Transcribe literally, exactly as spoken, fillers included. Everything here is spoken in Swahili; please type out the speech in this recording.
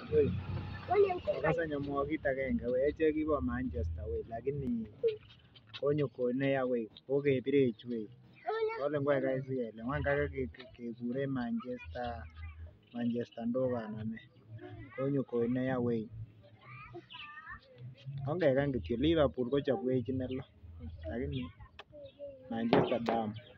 Wei. Akase nyamwokit agenge wei echek kibo Manchester wei lakini konyo konea wei kokebirech wei. Kole ngwai kaisi kele ngwan kake kekure Manchester Manchester ndogo anan ne. Konyo konea wei. Ongekany kityo Liverpool kochopwech ine lo lakini Manchester damu.